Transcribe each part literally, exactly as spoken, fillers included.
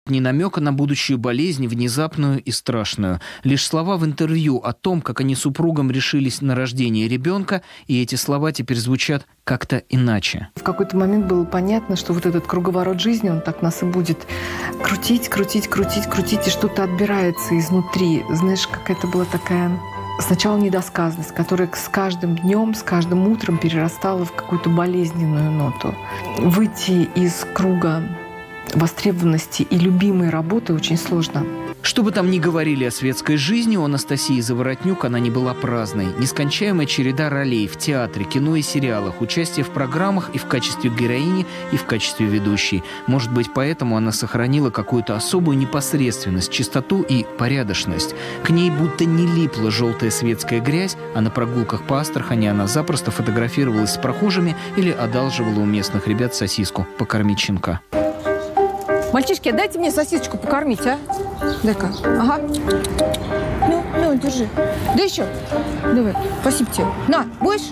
Ни намека на будущую болезнь, внезапную и страшную. Лишь слова в интервью о том, как они с супругом решились на рождение ребенка, и эти слова теперь звучат как-то иначе. В какой-то момент было понятно, что вот этот круговорот жизни, он так нас и будет крутить, крутить, крутить, крутить, и что-то отбирается изнутри. Знаешь, какая-то была такая сначала недосказанность, которая с каждым днем, с каждым утром перерастала в какую-то болезненную ноту. Выйти из круга востребованности и любимой работы очень сложно. Что бы там ни говорили о светской жизни, у Анастасии Заворотнюк она не была праздной. Нескончаемая череда ролей в театре, кино и сериалах, участие в программах и в качестве героини, и в качестве ведущей. Может быть, поэтому она сохранила какую-то особую непосредственность, чистоту и порядочность. К ней будто не липла желтая светская грязь, а на прогулках по Астрахани она запросто фотографировалась с прохожими или одалживала у местных ребят сосиску покормить щенка. Мальчишки, дайте мне сосисочку покормить, а? Дай-ка. Ага. Ну, ну, держи. Да еще. Давай. Спасибо тебе. На, будешь?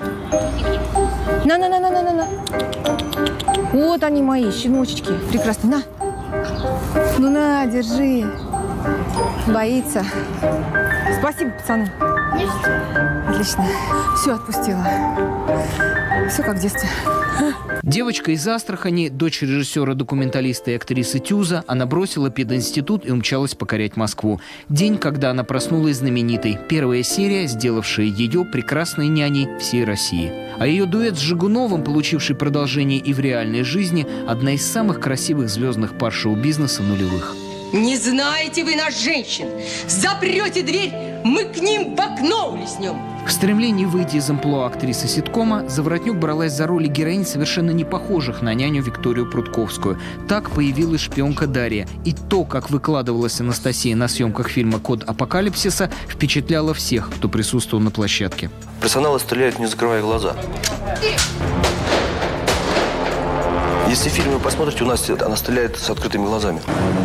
На, на, на, на, на, на, на. Вот они мои щеночечки. Прекрасно. На. Ну, на, держи. Боится. Спасибо, пацаны. Отлично. Все, отпустила. Все как в детстве. Девочка из Астрахани, дочь режиссера-документалиста и актрисы Тюза, она бросила пединститут и умчалась покорять Москву. День, когда она проснулась знаменитой. Первая серия, сделавшая ее прекрасной няней всей России. А ее дуэт с Жигуновым, получивший продолжение и в реальной жизни, одна из самых красивых звездных пар шоу-бизнеса нулевых. Не знаете вы нас, женщин! Запрете дверь, мы к ним в окно улеснем! В стремлении выйти из амплуа актрисы ситкома Заворотнюк бралась за роли героинь, совершенно не похожих на няню Викторию Прудковскую. Так появилась шпионка Дарья. И то, как выкладывалась Анастасия на съемках фильма «Код апокалипсиса», впечатляло всех, кто присутствовал на площадке. Персонал стреляет, не закрывая глаза. Если фильм вы посмотрите, у нас она стреляет с открытыми глазами.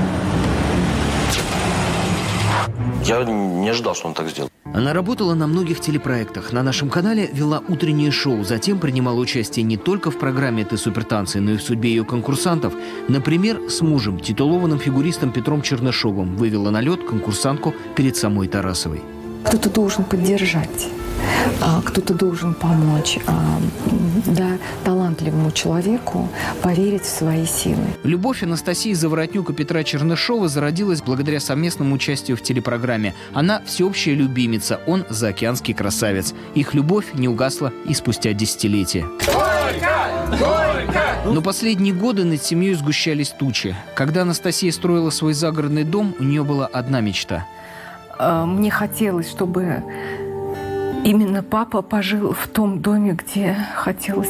Я не ожидал, что он так сделал. Она работала на многих телепроектах. На нашем канале вела утреннее шоу. Затем принимала участие не только в программе «Ты супертанцы», но и в судьбе ее конкурсантов. Например, с мужем, титулованным фигуристом Петром Чернышовым, вывела на лед конкурсантку перед самой Тарасовой. Кто-то должен поддержать, кто-то должен помочь, да, талантливому человеку поверить в свои силы. Любовь Анастасии Заворотнюк и Петра Чернышова зародилась благодаря совместному участию в телепрограмме. Она всеобщая любимица, он заокеанский красавец. Их любовь не угасла и спустя десятилетия. Горько! Горько! Но последние годы над семьей сгущались тучи. Когда Анастасия строила свой загородный дом, у нее была одна мечта. Мне хотелось, чтобы именно папа пожил в том доме, где хотелось.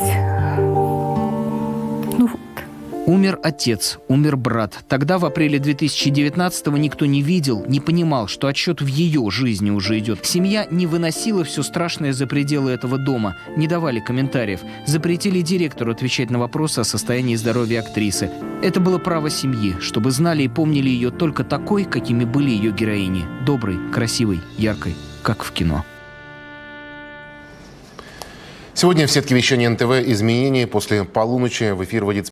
Ну вот. Умер отец, умер брат. Тогда, в апреле две тысячи девятнадцатого, никто не видел, не понимал, что отсчет в ее жизни уже идет. Семья не выносила все страшное за пределы этого дома, не давали комментариев, запретили директору отвечать на вопросы о состоянии здоровья актрисы. Это было право семьи, чтобы знали и помнили ее только такой, какими были ее героини. Доброй, красивой, яркой, как в кино. Сегодня в сетке вещания эн тэ вэ «Изменения». После полуночи в эфир выйдет